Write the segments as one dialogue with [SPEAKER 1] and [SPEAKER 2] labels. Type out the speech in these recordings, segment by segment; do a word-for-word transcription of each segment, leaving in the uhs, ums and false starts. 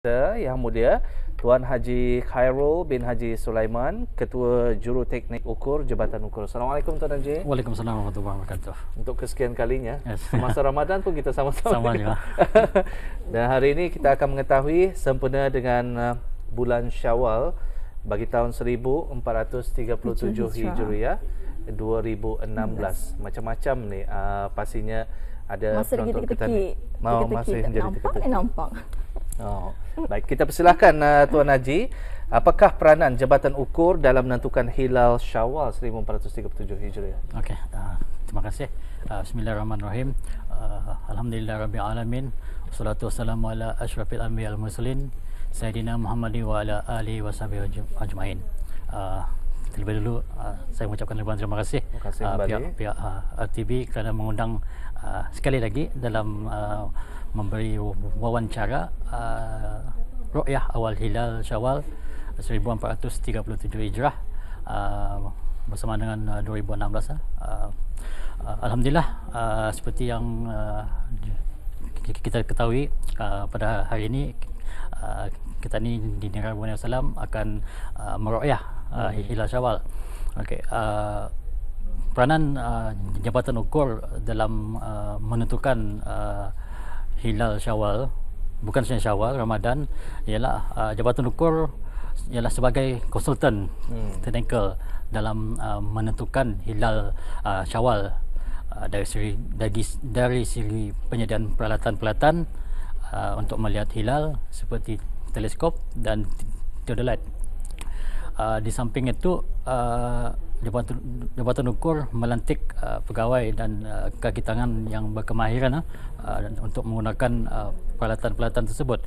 [SPEAKER 1] Yang Mulia Tuan Haji Khairul bin Haji Sulaiman, Ketua Juru Teknik Ukur Jabatan Ukur. Assalamualaikum Tuan Haji.
[SPEAKER 2] Waalaikumsalam warahmatullahi wabarakatuh.
[SPEAKER 1] Untuk kesekian kalinya,
[SPEAKER 2] Yes.
[SPEAKER 1] masa Ramadan pun kita sama-sama.
[SPEAKER 2] Sama juga.
[SPEAKER 1] Dan hari ini kita akan mengetahui sempena dengan uh, bulan Syawal bagi tahun seribu empat ratus tiga puluh tujuh Hijriah dua ribu enam belas. Macam-macam ni uh, pastinya ada
[SPEAKER 3] masa
[SPEAKER 1] penonton kita
[SPEAKER 3] teki-teki.
[SPEAKER 1] mau masih jadi
[SPEAKER 3] nampak
[SPEAKER 1] teka-teki.
[SPEAKER 3] eh, nampak.
[SPEAKER 1] Oh, baik, kita persilakan uh, Tuan Haji, apakah peranan Jabatan Ukur dalam menentukan hilal Syawal seribu empat ratus tiga puluh tujuh Hijriah?
[SPEAKER 2] Okey, uh, terima kasih. Uh, Bismillahirrahmanirrahim. Uh, Alhamdulillahirabbil alamin. Wassalatu wassalamu ala asyrafil anbiya wal mursalin Sayyidina Muhammadin wa ala alihi washabihi ajmain. Uh, terlebih dulu uh, saya mengucapkan ribuan terima kasih,
[SPEAKER 1] Terima kasih
[SPEAKER 2] uh,
[SPEAKER 1] kembali.
[SPEAKER 2] pihak pihak uh, R T B kerana mengundang uh, sekali lagi dalam uh, memberi wawancara uh, ru'yah awal hilal Syawal seribu empat ratus tiga puluh tujuh Hijrah uh, bersama dengan uh, dua ribu enam belas. Uh, uh, Alhamdulillah, uh, seperti yang uh, kita ketahui, uh, pada hari ini uh, kita ni di negara Brunei Darussalam akan uh, meru'yah uh, hilal Syawal. Okey, uh, peranan uh, Jabatan Ukur dalam uh, menentukan uh, hilal Syawal, bukan sahaja Syawal, Ramadan, ialah uh, Jabatan Ukur ialah sebagai konsultan hmm. teknikal dalam uh, menentukan hilal uh, Syawal uh, dari segi dari, dari segi penyediaan peralatan-peralatan uh, untuk melihat hilal seperti teleskop dan theodolite. Uh, di samping itu, uh, Jabatan, Jabatan Ukur melantik uh, pegawai dan uh, kaki tangan yang berkemahiran uh, untuk menggunakan uh, peralatan-peralatan tersebut.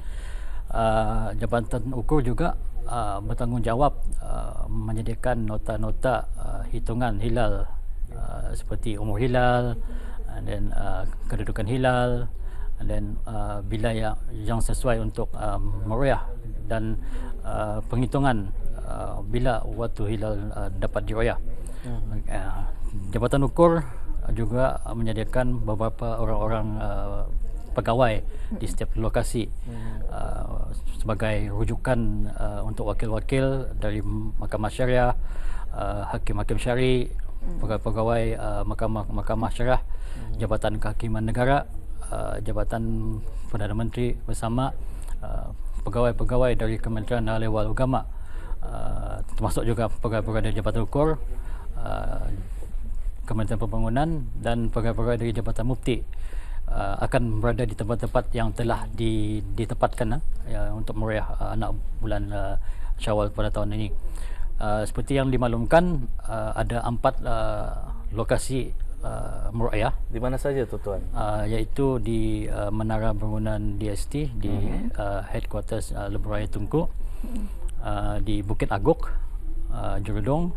[SPEAKER 2] Uh, Jabatan Ukur juga uh, bertanggungjawab uh, menyediakan nota-nota uh, hitungan hilal uh, seperti umur hilal, and then uh, kedudukan hilal, and then uh, bila yang, yang sesuai untuk uh, meru'yah dan uh, penghitungan Uh, bila waktu hilal uh, dapat diru'yah. Hmm. Uh, Jabatan Ukur juga uh, menyediakan beberapa orang-orang uh, pegawai hmm. di setiap lokasi hmm. uh, sebagai rujukan uh, untuk wakil-wakil dari Mahkamah Syariah, uh, hakim-hakim syari, hmm. pegawai-pegawai uh, Mahkamah Mahkamah Syariah, hmm. Jabatan Kehakiman Negara, uh, Jabatan Perdana Menteri bersama uh, pegawai-pegawai dari Kementerian Ahli Wal Agama. Uh, termasuk juga pegawai-pegawai dari Jabatan Ukur, uh, Kementerian Pembangunan dan pegawai-pegawai dari Jabatan Mufti uh, akan berada di tempat-tempat yang telah di, ditempatkan uh, ya, untuk meriah uh, anak bulan uh, Syawal pada tahun ini. Uh, seperti yang dimaklumkan, uh, ada empat uh, lokasi uh, meriah.
[SPEAKER 1] Di mana saja tu Tuan?
[SPEAKER 2] Uh, iaitu di uh, Menara Bangunan D S T di uh-huh. uh, headquarters uh, Lebuh Raya Tunku. Uh-huh. Uh, di Bukit Agok, uh, Jeredong,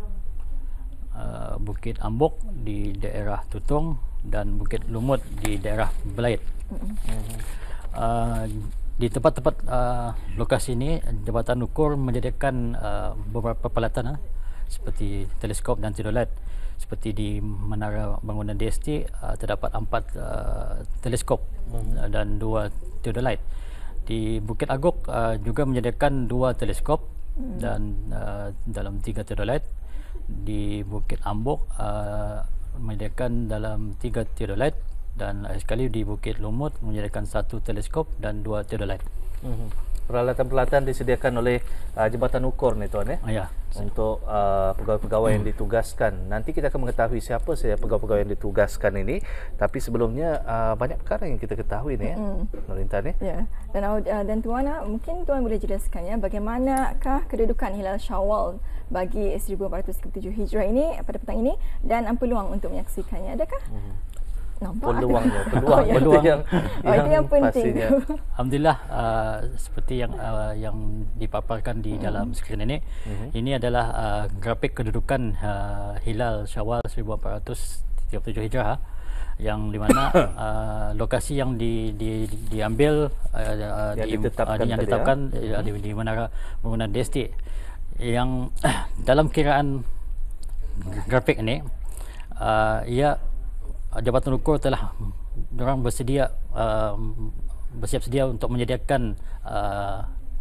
[SPEAKER 2] uh, Bukit Ambok di daerah Tutong dan Bukit Lumut di daerah Belait. Mm-hmm. Uh, di tempat-tempat uh, lokasi ini, Jabatan Ukur menyediakan uh, beberapa peralatan uh, seperti teleskop dan theodolite. Seperti di Menara Bangunan D S T uh, terdapat empat uh, teleskop mm-hmm. uh, dan dua theodolite. Di Bukit Agok uh, juga menyediakan dua teleskop hmm. dan uh, dalam tiga theodolite. Di Bukit Ambok uh, menyediakan dalam tiga theodolite, dan uh, sekali di Bukit Lumut menyediakan satu teleskop dan dua theodolite. Hmm.
[SPEAKER 1] Peralatan-peralatan disediakan oleh uh, Jabatan Ukur ni Tuan, eh?
[SPEAKER 2] Ya.
[SPEAKER 1] Untuk uh, pegawai-pegawai hmm. yang ditugaskan. Nanti kita akan mengetahui siapa saja pegawai-pegawai yang ditugaskan ini. Tapi sebelumnya uh, banyak perkara yang kita ketahui ni, hmm. ya, Norintan, eh?
[SPEAKER 3] Ya. Dan uh, dan Tuan, mungkin Tuan boleh jelaskan ya bagaimanakah kedudukan hilal Syawal bagi seribu empat ratus tiga puluh tujuh Hijrah ini pada petang ini dan peluang untuk menyaksikannya, adakah? Hmm. Nampak
[SPEAKER 1] peluangnya, peluang,
[SPEAKER 3] oh, ya.
[SPEAKER 1] peluang yang,
[SPEAKER 3] oh,
[SPEAKER 1] yang,
[SPEAKER 3] yang penting.
[SPEAKER 2] Alhamdulillah, uh, seperti yang uh, yang dipaparkan di hmm. dalam skrin ini, hmm. ini adalah uh, grafik kedudukan uh, hilal Syawal seribu empat ratus tiga puluh tujuh Hijrah, yang di mana uh, lokasi yang di, di, di, diambil uh,
[SPEAKER 1] yang
[SPEAKER 2] di,
[SPEAKER 1] ditetapkan,
[SPEAKER 2] uh, yang ditetapkan ya. di, di Menara Bangunan D S T, yang uh, dalam kiraan grafik ini uh, ia Jabatan Ukur telah orang bersedia uh, bersiap sedia untuk menyediakan uh,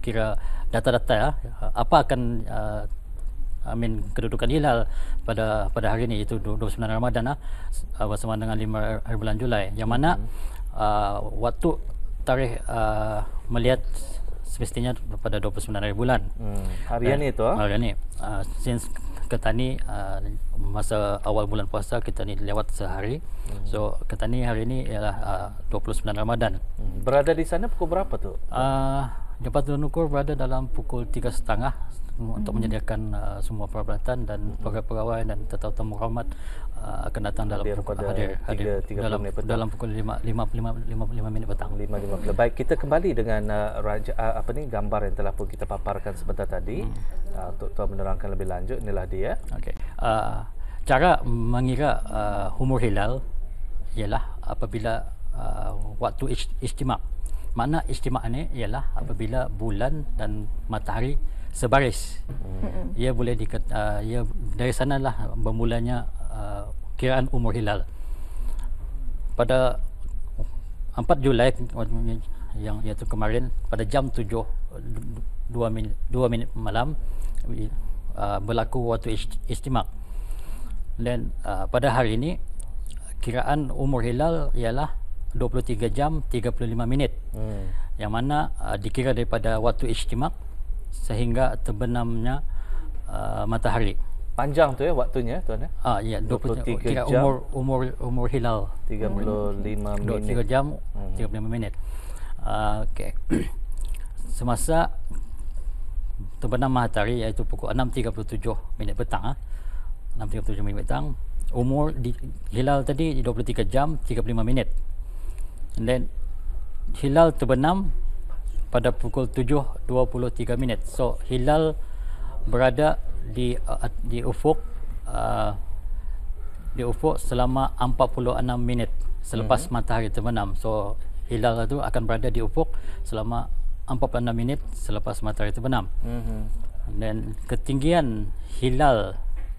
[SPEAKER 2] kira data-data ya, apa akan uh, I mean kedudukan hilal pada pada hari ini, itu dua puluh sembilan Ramadan ah, uh, bersama dengan lima hari bulan Julai, yang mana uh, waktu tarikh uh, melihat semestinya pada dua puluh sembilan hari bulan.
[SPEAKER 1] Hmm. Harian itu ah?
[SPEAKER 2] Harian ini uh, since kita ni uh, masa awal bulan puasa kita ni lewat sehari. Hmm. So kita ni hari ini ialah uh, dua puluh sembilan Ramadan.
[SPEAKER 1] Hmm. Berada di sana pukul berapa tu?
[SPEAKER 2] Uh, Jabatan Ukur berada dalam pukul tiga setengah untuk menyediakan uh, semua peralatan dan pegawai-pegawai dan tetamu hormat uh, akan datang dalam
[SPEAKER 1] hadir
[SPEAKER 2] pukul,
[SPEAKER 1] pada
[SPEAKER 2] hadir, hadir
[SPEAKER 1] tiga,
[SPEAKER 2] dalam, dalam pukul lima, lima, lima, lima, lima minit petang.
[SPEAKER 1] lima lima puluh. Baik, kita kembali dengan uh, raja, uh, apa ni gambar yang telah pun kita paparkan sebentar tadi. Hmm. Uh, untuk tuan menerangkan lebih lanjut, inilah dia.
[SPEAKER 2] Okey. Uh, cara mengira uh, umur hilal ialah apabila uh, waktu istimak. Makna istimak ni ialah apabila bulan dan matahari sebaris. Hmm. Ia boleh di uh, ia dari sanalah bermulanya uh, kiraan umur hilal. Pada empat Julai yang iaitu kemarin pada jam tujuh dua minit dua minit malam uh, berlaku waktu istimak. Dan uh, pada hari ini kiraan umur hilal ialah dua puluh tiga jam tiga puluh lima minit. Hmm. Yang mana uh, dikira daripada waktu istimak sehingga terbenamnya uh, matahari.
[SPEAKER 1] Panjang tu ya waktunya tuan ya?
[SPEAKER 2] Ah ya, dua puluh tiga kira jam, umur umur umur hilal
[SPEAKER 1] tiga puluh lima
[SPEAKER 2] hmm.
[SPEAKER 1] minit.
[SPEAKER 2] dua puluh tiga jam hmm. tiga puluh lima minit. Uh, okey. Semasa terbenam matahari iaitu pukul enam tiga puluh tujuh minit petang ah. enam tiga puluh tujuh minit petang. Umur di, hilal tadi dua puluh tiga jam tiga puluh lima minit. And then hilal terbenam pada pukul tujuh dua puluh tiga minit. So hilal berada di uh, di ufuk uh, di ufuk selama empat puluh enam minit selepas mm-hmm. matahari terbenam. So hilal itu akan berada di ufuk selama empat puluh enam minit selepas matahari terbenam. Mm-hmm. Dan ketinggian hilal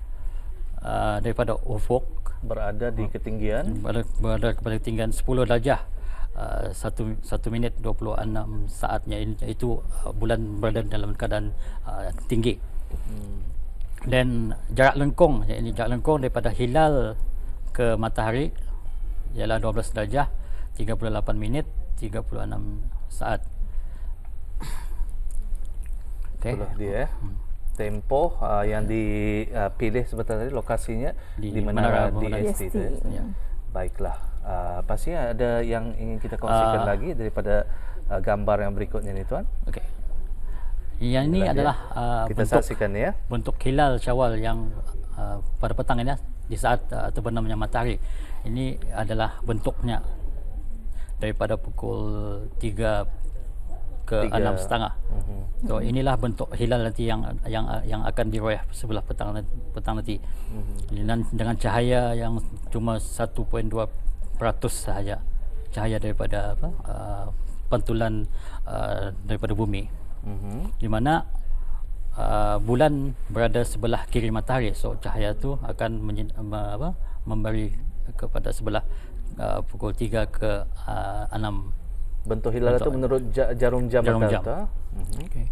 [SPEAKER 2] uh, daripada ufuk
[SPEAKER 1] berada di ketinggian
[SPEAKER 2] berada, berada pada ketinggian sepuluh darjah. Uh, satu satu minit dua puluh enam saatnya, itu uh, bulan berada dalam keadaan uh, tinggi. Hmm. Dan jarak lengkung, ini jarak lengkung daripada hilal ke matahari ialah dua belas darjah tiga puluh lapan minit tiga puluh enam saat. Okey.
[SPEAKER 1] Itulah dia. Hmm. Tempoh uh, yang dipilih uh, sebentar tadi lokasinya di, di Menara D S T. Ya. Baiklah. Uh, pastinya ada yang ingin kita kongsikan uh, lagi daripada uh, gambar yang berikutnya ni tuan.
[SPEAKER 2] Okey. Yang ini adalah uh,
[SPEAKER 1] kita
[SPEAKER 2] bentuk,
[SPEAKER 1] saksikan ya.
[SPEAKER 2] Bentuk hilal Syawal yang uh, pada petang ini di saat uh, terbenamnya matahari. Ini adalah bentuknya daripada pukul tiga ke enam setengah. Uh-huh. So inilah bentuk hilal nanti yang yang yang akan diroyah sebelah petang petang nanti. Uh-huh. Dan dengan cahaya yang cuma satu perpuluhan dua peratus sahaja cahaya daripada apa uh, pantulan uh, daripada bumi. Uh-huh. Di mana uh, bulan berada sebelah kiri matahari, so cahaya tu akan menyen, uh, apa, memberi kepada sebelah uh, pukul tiga ke uh, enam.
[SPEAKER 1] Bentuk hilal itu menurut jarum jam
[SPEAKER 2] jarum jam.
[SPEAKER 1] Uh-huh.
[SPEAKER 2] Okay.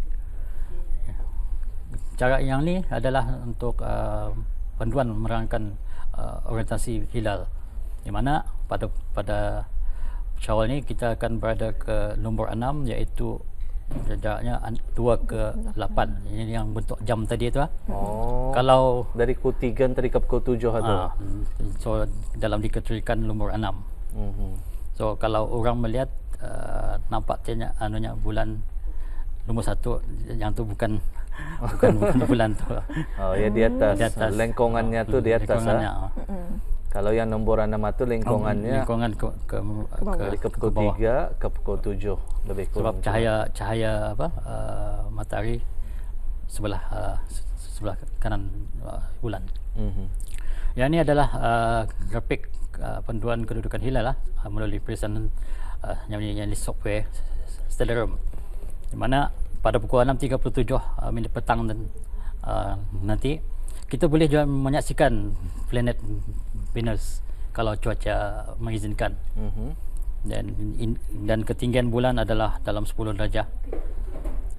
[SPEAKER 2] Cara yang ni adalah untuk uh, panduan menerangkan uh, orientasi hilal, di mana pada pada Syawal ni kita akan berada ke nombor enam, iaitu jaraknya dua ke lapan. Ini yang bentuk jam tadi tu.
[SPEAKER 1] Oh.
[SPEAKER 2] Kalau
[SPEAKER 1] dari pukul tiga tadi ke pukul tujuh tu.
[SPEAKER 2] Ah, so dalam dikategorikan nombor enam. Uh-huh. So kalau orang melihat uh, nampak tiada anunya bulan nombor satu, yang tu bukan bukan bukan bulan tu.
[SPEAKER 1] Oh ya, di atas. Di atas. Lengkongannya tu di atas.
[SPEAKER 2] Lengkongannya.
[SPEAKER 1] Ha? Kalau yang nombor enam itu lingkungannya
[SPEAKER 2] lingkungan ke ke,
[SPEAKER 1] ke, ke, ke pukul tiga ke pukul tujuh lebih kurang.
[SPEAKER 2] Sebab cahaya cahaya apa uh, matahari sebelah uh, sebelah kanan uh, bulan. Mm-hmm. Yang ini adalah uh, grafik uh, panduan kedudukan hilal lah, uh, melalui perisaan uh, yang yang di software Stellarium, di mana pada pukul enam tiga puluh tujuh uh, minit petang dan uh, nanti kita boleh juga menyaksikan planet Venus kalau cuaca mengizinkan. Mm-hmm. Dan in, dan ketinggian bulan adalah dalam sepuluh darjah.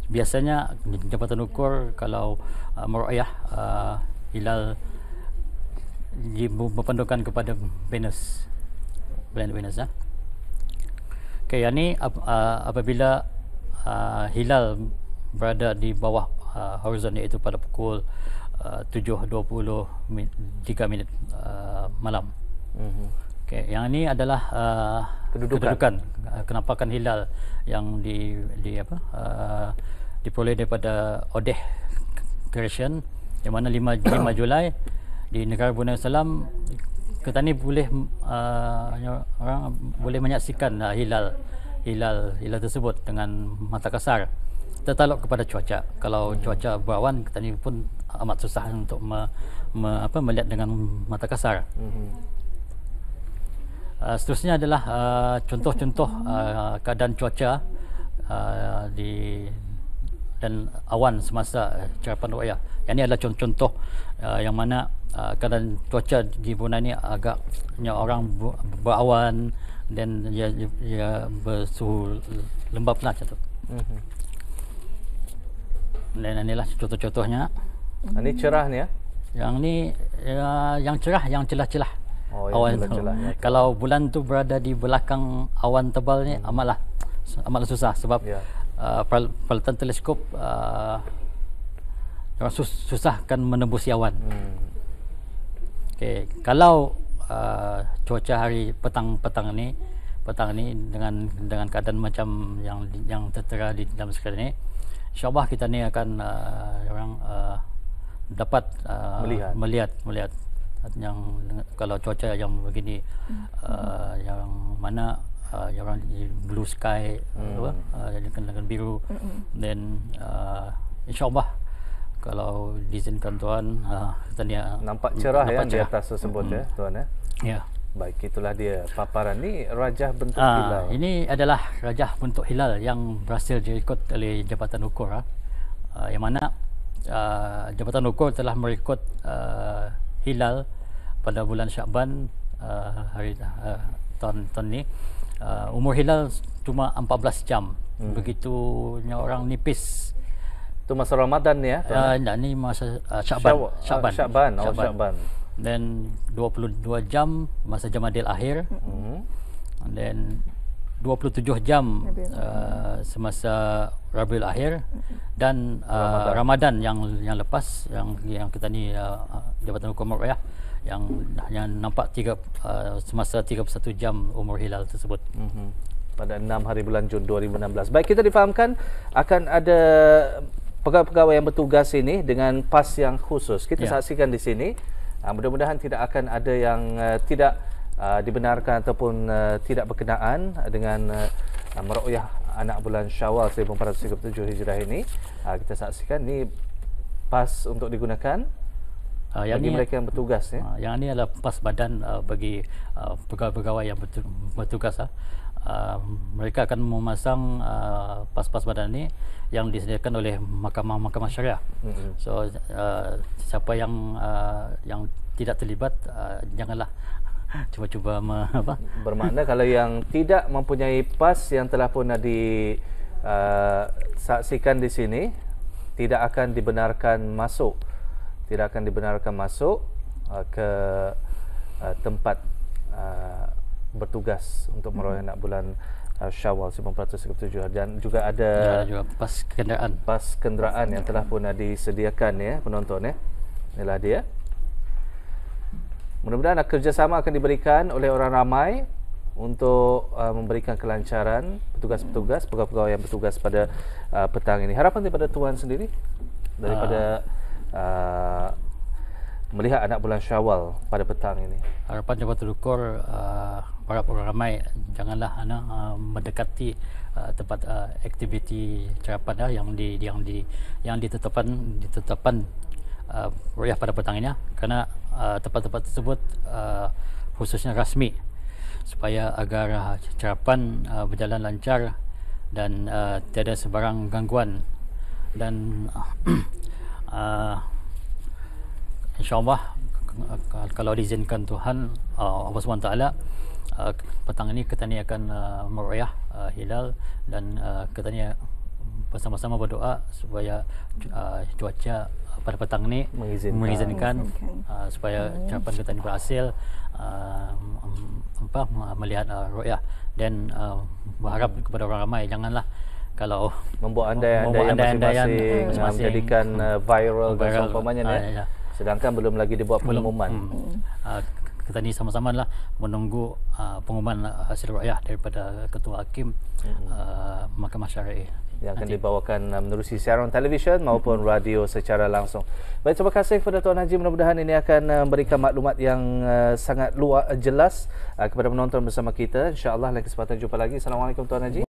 [SPEAKER 2] biasanya jabatan ukur kalau uh, meru'yah uh, hilal berpandukan kepada Venus, planet Venus. Ya. Okay, yang ni uh, apabila uh, hilal berada di bawah uh, horizon, iaitu pada pukul uh, tujuh dua puluh tiga minit uh, malam. Mm-hmm. Okay, yang ini adalah uh, kedudukan, kedudukan uh, kenampakan hilal yang di di apa uh, diperoleh daripada Odeh Creation, yang mana lima Julai di negara Brunei Darussalam. Kita ni boleh uh, orang boleh menyaksikan uh, hilal hilal hilal tersebut dengan mata kasar, tertaluk kepada cuaca. Kalau hmm. cuaca berawan, kita ni pun amat susah untuk me, me, apa, melihat dengan mata kasar. Hmm. Uh, seterusnya adalah uh, contoh-contoh uh, keadaan cuaca uh, di dan awan semasa carapan ru'yah. Yang ini adalah contoh-contoh uh, yang mana uh, keadaan cuaca di Brunei ni agaknya orang berawan dan ia, ia bersuhu lembap lah macam tu. Mm-hmm. Dan inilah contoh-contohnya.
[SPEAKER 1] Ini cerah ni ya?
[SPEAKER 2] Yang ni uh, yang cerah, yang celah-celah.
[SPEAKER 1] Oh,
[SPEAKER 2] awan tu. Ya. Kalau bulan tu berada di belakang awan tebal ni, hmm. amatlah amatlah susah sebab ya. uh, peralatan teleskop uh, sus, susah kan menembusi awan. Hmm. Okey, kalau uh, cuaca hari petang-petang ni, petang ni dengan dengan keadaan macam yang yang tertera di dalam skrin ni, insya-Allah kita ni akan uh, orang uh, dapat uh, melihat melihat melihat yang kalau cuaca yang begini, hmm. uh, yang mana uh, yang orang blue sky, hmm. apa uh, dengan, dengan biru, dan hmm. uh, insyaallah kalau diizinkan Tuan, uh, kita ni uh,
[SPEAKER 1] nampak cerah nampak ya cerah. Di atas tersebut hmm. ya Tuan ya.
[SPEAKER 2] Ya.
[SPEAKER 1] Baik, itulah dia paparan ni rajah bentuk
[SPEAKER 2] uh,
[SPEAKER 1] hilal.
[SPEAKER 2] Ini adalah rajah bentuk hilal yang berhasil direkod oleh Jabatan Ukur, uh, yang mana uh, Jabatan Ukur telah merekod uh, hilal pada bulan Syakban uh, hari uh, tahun tahun ni. Uh, umur hilal cuma empat belas jam. Hmm. Begitunya orang nipis.
[SPEAKER 1] Itu masa Ramadan ni ya?
[SPEAKER 2] Uh, enggak, ni masa uh, Syakban.
[SPEAKER 1] Syakban. Syakban. Oh, Syakban.
[SPEAKER 2] Dan dua puluh dua jam masa Jamadil akhir. Hmm. And then dua puluh tujuh jam uh, semasa Rabiul Akhir, dan uh, Ramadan. Ramadan yang yang lepas yang yang kita ni uh, Jabatan Hukum Ru'yah yang yang nampak tiga uh, semasa tiga puluh satu jam umur hilal tersebut. Mm-hmm.
[SPEAKER 1] Pada enam hari bulan Jun dua ribu enam belas. Baik, kita difahamkan akan ada pegawai-pegawai yang bertugas ini dengan pas yang khusus. Kita yeah. saksikan di sini. Uh, mudah-mudahan tidak akan ada yang uh, tidak Uh, dibenarkan ataupun uh, tidak berkenaan dengan uh, meru'yah anak bulan Syawal seribu empat ratus tiga puluh tujuh Hijrah ini. Uh, kita saksikan ni pas untuk digunakan uh, yang bagi ini, mereka yang bertugas ya.
[SPEAKER 2] Uh, yang ini adalah pas badan uh, bagi uh, pegawai-pegawai yang bertugas. Uh. Uh, mereka akan memasang uh, pas-pas badan ini yang disediakan oleh mahkamah-mahkamah syariah. Mm-hmm. So uh, siapa yang uh, yang tidak terlibat, uh, janganlah cuba-cuba me, apa?
[SPEAKER 1] Bermakna kalau yang tidak mempunyai pas yang telah pun disaksikan uh, di sini, tidak akan dibenarkan masuk, tidak akan dibenarkan masuk uh, ke uh, tempat uh, bertugas untuk meru'yah anak bulan uh, Syawal seribu empat ratus tiga puluh tujuh. Dan juga ada
[SPEAKER 2] ya, juga pas kenderaan,
[SPEAKER 1] pas kenderaan yang telah pun uh, disediakan ya penonton ya. Inilah dia. Mudah-mudahan kerjasama akan diberikan oleh orang ramai untuk uh, memberikan kelancaran petugas-petugas, pegawai-pegawai yang bertugas pada uh, petang ini. Harapan daripada Tuan sendiri daripada uh, melihat anak bulan Syawal pada petang ini.
[SPEAKER 2] Harapan Jabatan Ukur, uh, para orang ramai janganlah anak uh, mendekati uh, tempat uh, aktiviti carapan uh, yang di yang di yang ditetapkan ditetapkan Uh, ru'yah pada petang ini, kerana uh, tempat-tempat tersebut uh, khususnya rasmi, supaya agar uh, carapan uh, berjalan lancar dan uh, tiada sebarang gangguan. Dan uh, insyaAllah kalau diizinkan Tuhan uh, Allah subhanahu wa taala, uh, petang ini kita ni akan uh, meru'yah uh, hilal, dan uh, kita ni bersama-sama berdoa supaya uh, cuaca pada petang ni
[SPEAKER 1] Mengizinkan.
[SPEAKER 2] mengizinkan
[SPEAKER 3] Mengizinkan.
[SPEAKER 2] uh, supaya ucapan kita ini berhasil uh, um, apa melihat uh, ru'yah, dan uh, berharap kepada orang ramai janganlah kalau
[SPEAKER 1] Membuat andai-andai
[SPEAKER 2] membuat
[SPEAKER 1] yang
[SPEAKER 2] andai-andaian
[SPEAKER 1] masing-masing, uh,
[SPEAKER 2] masing-masing.
[SPEAKER 1] menjadikan uh, viral dan
[SPEAKER 2] Viral.
[SPEAKER 1] seumpamanya
[SPEAKER 2] Ah,
[SPEAKER 1] ya.
[SPEAKER 2] ya.
[SPEAKER 1] Sedangkan belum lagi dibuat
[SPEAKER 2] belum
[SPEAKER 1] pengumuman.
[SPEAKER 2] hmm, uh, kita ni sama-sama lah menunggu uh, pengumuman uh, hasil ru'yah daripada Ketua Hakim uh, Mahkamah Syariah
[SPEAKER 1] Yang akan
[SPEAKER 2] nanti.
[SPEAKER 1] dibawakan uh, menerusi siaran televisyen maupun radio secara langsung. Baik, terima kasih kepada Tuan Haji. Mudah-mudahan ini akan uh, memberikan maklumat yang uh, sangat luas, jelas uh, kepada penonton bersama kita. InsyaAllah lain kesempatan jumpa lagi. Assalamualaikum Tuan Haji.